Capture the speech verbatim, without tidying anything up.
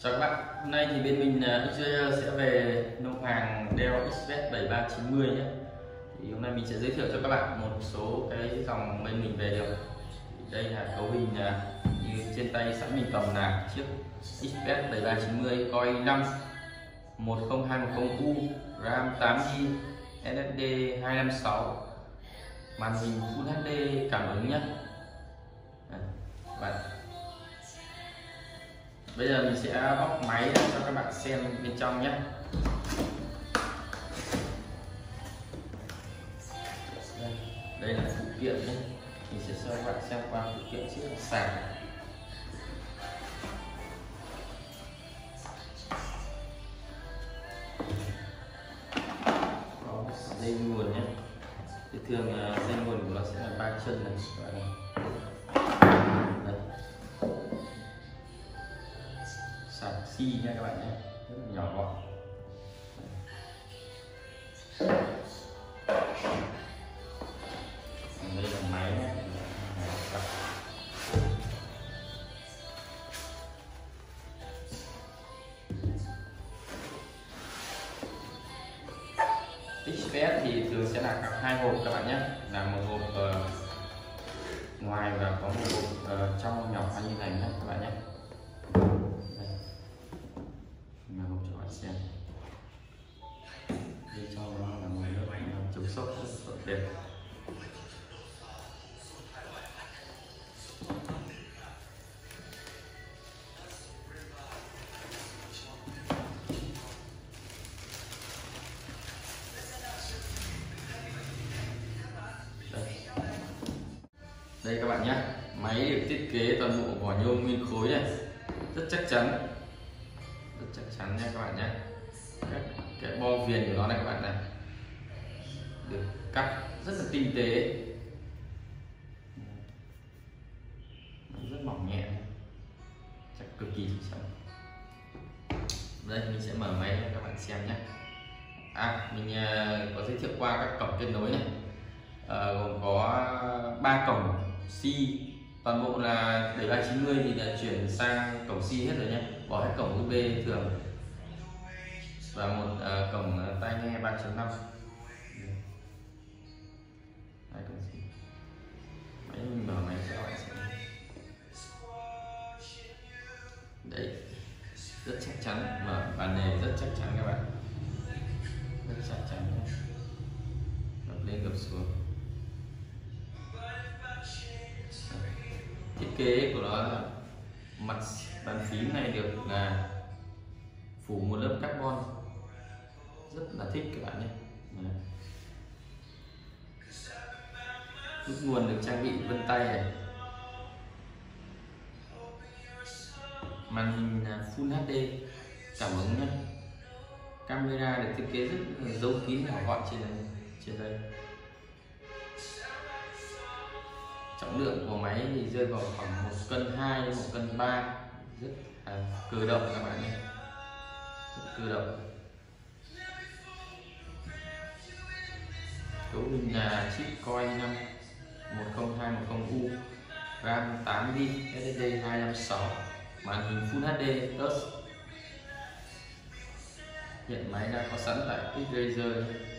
Chào các bạn, hôm nay thì bên mình Xrayer sẽ về lô hàng Dell ích pét bảy ba chín mươi nhé. Thì hôm nay mình sẽ giới thiệu cho các bạn một số cái dòng bên mình về được. Đây là cấu hình như trên tay sẵn mình cầm là chiếc ích pét bảy ba chín mươi Core i năm một không hai một không U, RAM tám gi bi, ét ét đê hai năm sáu, màn hình Full hát đê cảm ứng nhé. Bạn bây giờ mình sẽ bóc máy cho các bạn xem bên trong nhé. Đây, đây là phụ kiện nhé. Mình sẽ cho các bạn xem qua phụ kiện chiếc sạc. Có dây nguồn nhé. Thì thường dây nguồn của nó sẽ là ba chân này. Sạc xi nha các bạn nhé, rất là nhỏ gọn. Đây là máy nhé. ích pét thì thường sẽ là cặp hai hộp các bạn nhé, là một hộp uh, ngoài và có một hộp uh, trong nhỏ như này nhé các bạn nhé. Xem bên trong nó là một lớp chống sốc rất đẹp. Đây. Đây các bạn nhé, máy được thiết kế toàn bộ vỏ nhôm nguyên khối này, rất chắc chắn, rất chắc chắn nha các bạn nhé. Cái, cái bo viền của nó này các bạn này được cắt rất là tinh tế, rất mỏng nhẹ, chắc cực kỳ chắc. Đây mình sẽ mở máy cho các bạn xem nhé. À mình uh, có giới thiệu qua các cổng kết nối này, uh, gồm có ba cổng C, toàn bộ là bảy ba chín mươi thì đã chuyển sang cổng C hết rồi nhé, bỏ hết cổng u ét bê thường và một uh, cổng uh, tai nghe ba chấm năm. Hai cổng C. Máy mình mở máy cho các bạn xem. Đấy, rất chắc chắn, mở bàn nề rất chắc chắn các bạn, rất chắc chắn nhé. Gập lên gập xuống. Thiết kế của nó là mặt bàn phím này được là phủ một lớp carbon, rất là thích các bạn nhé. Đấy. Nút nguồn được trang bị vân tay này, màn hình Full hát đê cảm ứng nhé. Camera được thiết kế rất là giấu kín nhỏ gọn trên đây, trên đây. Trọng lượng của máy thì rơi vào khoảng một cân hai đến một cân ba, rất à, cơ động các bạn nhé, rất cơ động. Cấu hình là chip Core i năm một không hai một không U, RAM tám gi bi, ét ét đê hai năm sáu, màn hình Full hát đê Touch. Hiện máy đã có sẵn tại Xrayer.